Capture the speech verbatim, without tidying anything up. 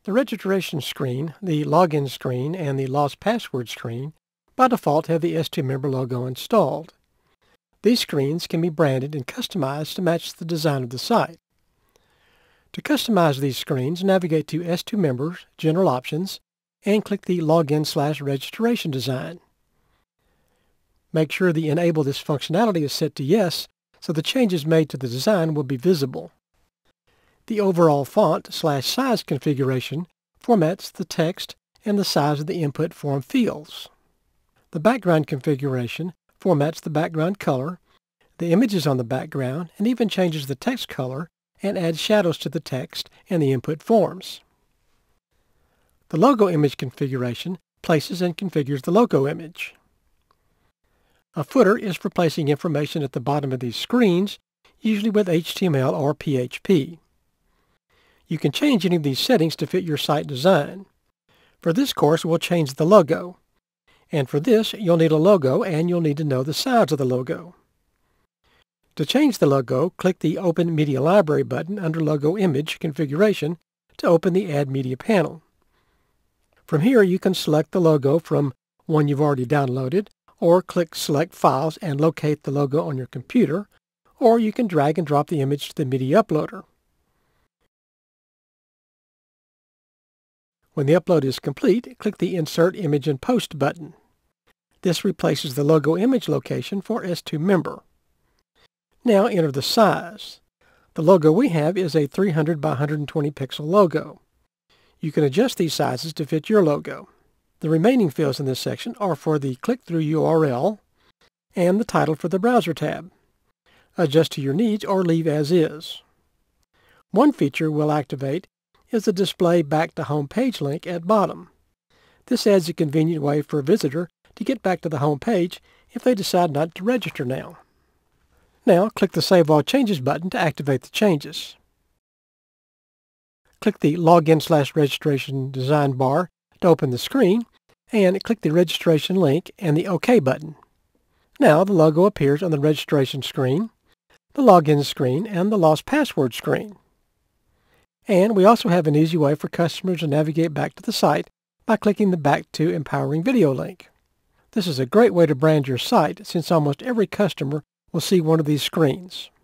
The registration screen, the login screen, and the lost password screen by default have the S two Member logo installed. These screens can be branded and customized to match the design of the site. To customize these screens, navigate to S two Members General Options and click the Login slash Registration Design. Make sure the Enable this functionality is set to Yes so the changes made to the design will be visible. The overall font slash size configuration formats the text and the size of the input form fields. The background configuration formats the background color, the images on the background, and even changes the text color and adds shadows to the text and the input forms. The logo image configuration places and configures the logo image. A footer is for placing information at the bottom of these screens, usually with H T M L or P H P. You can change any of these settings to fit your site design. For this course, we'll change the logo. And for this, you'll need a logo and you'll need to know the size of the logo. To change the logo, click the Open Media Library button under Logo Image Configuration to open the Add Media panel. From here, you can select the logo from one you've already downloaded, or click Select Files and locate the logo on your computer, or you can drag and drop the image to the media uploader. When the upload is complete, click the Insert Image and Post button. This replaces the logo image location for S two Member. Now enter the size. The logo we have is a three hundred by one hundred twenty pixel logo. You can adjust these sizes to fit your logo. The remaining fields in this section are for the click-through U R L and the title for the Browser tab. Adjust to your needs or leave as is. One feature we'll activate is the Display Back to Home Page link at bottom. This adds a convenient way for a visitor to get back to the home page if they decide not to register now. Now, click the Save All Changes button to activate the changes. Click the Login slash Registration Design bar to open the screen, and click the registration link and the OK button. Now the logo appears on the registration screen, the login screen, and the lost password screen. And we also have an easy way for customers to navigate back to the site by clicking the Back to Empowering Video link. This is a great way to brand your site since almost every customer will see one of these screens.